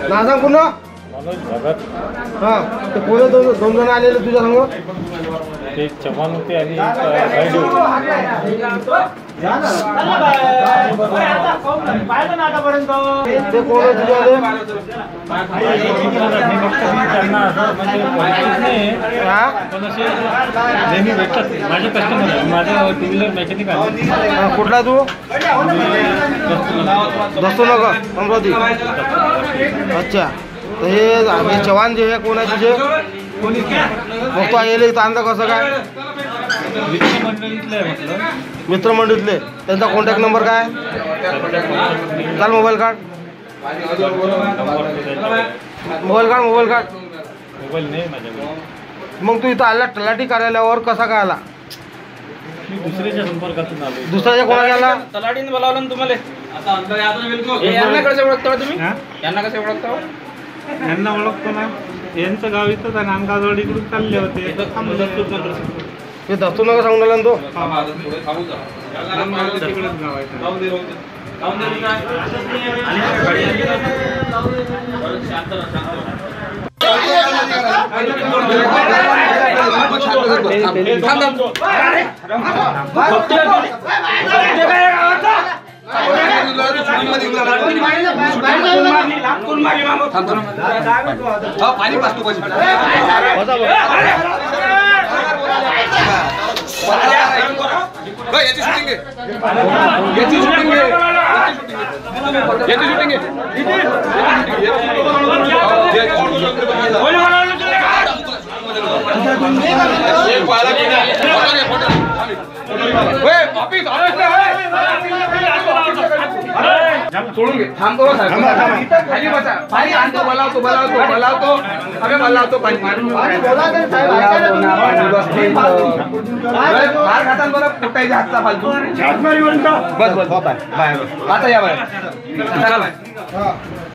ना सांग पुन्हा. हा ते पुढे दोन जण आलेले तुझ्या संग. ते चव्हाण होते आणि ते कोण आहे तुझ्याकडे. नेहमी भेटतात माझे कस्टमर. माझं टू व्हीलर मेकॅनिक आहे. कुठला तू. दस्तू नगर अमरावती. अच्छा तर हे चव्हाण जे हे कोण आहे तुझे. मग तो येईल इथं आणता कसं काय. मित्रमंडळीतले आहे म्हटलं. मित्रमंडळीतले त्यांचा कॉन्टॅक्ट नंबर काय. चाल मोबाईल काढ. मोबाईल काढ. मोबाईल नाही माझ्याकडे. मग तू इथं आला तलाठी कार्यालयावर कसा काय आला. मी दुसऱ्याच्या संपर्कातून आलो. दुसऱ्याच्या कोणाला आला. तलाठीने बोलावलं ना तुम्हाला. यांना कसं ओळखता तुम्ही. यांना कसं ओळखता. यांना ओळखतो ना. यांचं गाव इथंच आहे. नांदगावजवळ इकडून चालले होते. ते दस्तू नका सांगून आला ना तो. तिकडेच गाव आहे. पाणी पाचतो पैसे याची शूटिंग आहे. याची शूटिंग आहे. याची शूटिंग आहे. थांबतो खाली बसा. पाणी आणतो. बोलावतो अरे बोलावतो पाणी. मार खाताना बरं फुटायच्या हातचा फालतू. बस बाय. आता या बाय. चला बाय.